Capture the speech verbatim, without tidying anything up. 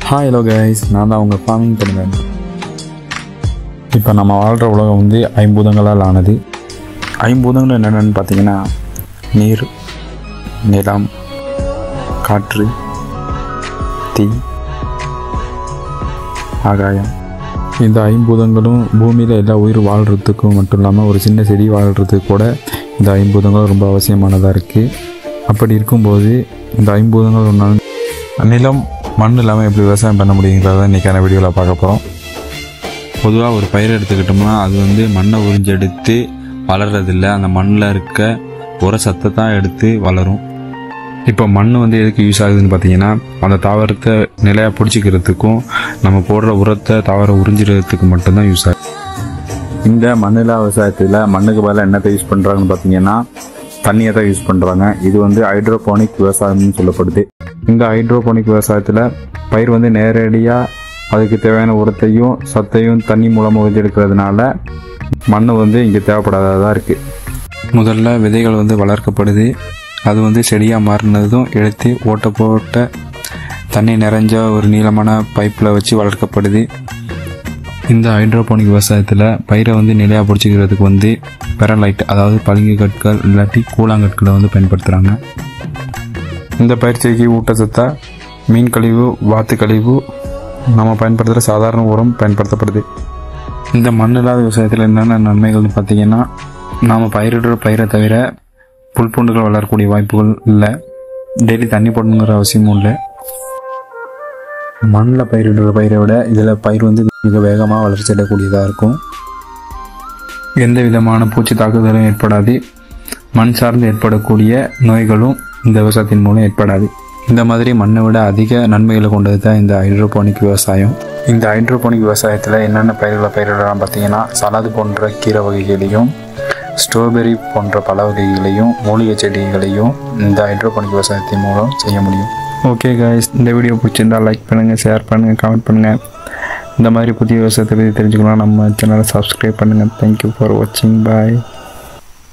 Hi hello guys, நான் தான் உங்கள் ஃபார்மிங் பண்ணுவேன். இப்போ நம்ம வாழ்கிற உலகம் வந்து ஐம்பூதங்களால் ஆனது. ஐம்பூதங்கள் என்னென்னு பார்த்தீங்கன்னா நீர், நிலம், காற்று, தீ, ஆகாயம். இந்த ஐம்பூதங்களும் பூமியில் எல்லா உயிர் வாழ்கிறதுக்கும் மட்டும் இல்லாமல் ஒரு சின்ன செடி வாழ்கிறதுக்கு கூட இந்த ஐம்பூதங்கள் ரொம்ப அவசியமானதாக இருக்குது. அப்படி இருக்கும்போது இந்த ஐம்பூதங்கள் ஒன்றால் நிலம், மண் இல்லாமல் எப்படி விவசாயம் பண்ண முடியுங்கிறத இன்றைக்கான வீடியோவில் பார்க்க போகிறோம். பொதுவாக ஒரு பயிர் எடுத்துக்கிட்டோம்னா அது வந்து மண்ணை உறிஞ்சி எடுத்து வளர்கிறதில்ல, அந்த மண்ணில் இருக்க உர சத்தை தான் எடுத்து வளரும். இப்போ மண் வந்து எதுக்கு யூஸ் ஆகுதுன்னு பார்த்தீங்கன்னா, அந்த தாவரத்தை நிலையாக பிடிச்சிக்கிறதுக்கும் நம்ம போடுற உரத்தை தாவரம் உறிஞ்சிக்கிறதுக்கு மட்டும்தான் யூஸ் ஆகுது. இந்த மண்ணிலா விவசாயத்தில் மண்ணுக்கு பதிலாக என்னத்தை யூஸ் பண்ணுறாங்கன்னு பார்த்தீங்கன்னா தண்ணியை தான் யூஸ் பண்ணுறாங்க. இது வந்து ஹைட்ரோபோனிக் விவசாயம்னு சொல்லப்படுது. இந்த ஹைட்ரோபோனிக் விவசாயத்தில் பயிர் வந்து நேரடியாக அதுக்கு தேவையான உரத்தையும் சத்தையும் தண்ணி மூலமாக உறிஞ்சி எடுக்கிறதுனால மண் வந்து இங்கே தேவைப்படாததாக இருக்குது. முதல்ல விதைகள் வந்து வளர்க்கப்படுது. அது வந்து செடியாக மாறினதும் எடுத்து ஓட்ட போட்ட தண்ணி நிறைஞ்ச ஒரு நீளமான பைப்பில் வச்சு வளர்க்கப்படுது. இந்த ஹைட்ரோபோனிக் விவசாயத்தில் பயிரை வந்து நிலையாக பிடிச்சிக்கிறதுக்கு வந்து பெரலைட், அதாவது பளிங்கு கற்கள் இல்லாட்டி கூழாங்கற்களை வந்து பயன்படுத்துகிறாங்க. இந்த பயிற்சிக்கு ஊட்டச்சத்தா மீன் கழிவு, வாத்து கழிவு நம்ம பயன்படுத்துகிற சாதாரண உரம் பயன்படுத்தப்படுது. இந்த மண் இல்லாத விவசாயத்தில் என்னென்ன நன்மைகள்னு பார்த்தீங்கன்னா, நாம் பயிரிடுற பயிரை தவிர புல் பூண்டுகள் வளரக்கூடிய வாய்ப்புகள் இல்லை. டெய்லி தண்ணி போடணுங்கிற அவசியமும் இல்லை. மண்ணில் பயிரிடுற பயிரை விட இதில் பயிர் வந்து மிக வேகமாக வளர்ச்சி அடையக்கூடியதாக இருக்கும். எந்த விதமான பூச்சி தாக்குதலும் ஏற்படாது. மண் சார்ந்து ஏற்படக்கூடிய நோய்களும் இந்த விவசாயத்தின் மூலம் ஏற்படாது. இந்த மாதிரி மண்ணை விட அதிக நன்மைகளை கொண்டது தான் இந்த ஹைட்ரோபோனிக் விவசாயம். இந்த ஹைட்ரோபோனிக் விவசாயத்தில் என்னென்ன பயிர்களை பயிரிடலாம் பார்த்தீங்கன்னா, சலாது போன்ற கீரை வகைகளையும், ஸ்ட்ராபெரி போன்ற பல வகைகளையும், மூலிகை செடிகளையும் இந்த ஹைட்ரோபோனிக் விவசாயத்தின் மூலம் செய்ய முடியும். ஓகே காய்ஸ், இந்த வீடியோ பிடிச்சிருந்தால் லைக் பண்ணுங்கள், ஷேர் பண்ணுங்கள், கமெண்ட் பண்ணுங்கள். இந்த மாதிரி புதிய விவசாயத்தை பற்றி தெரிஞ்சுக்கணும் நம்ம சேனலை சப்ஸ்கிரைப் பண்ணுங்கள். தேங்க்யூ ஃபார் வாட்சிங். பாய்.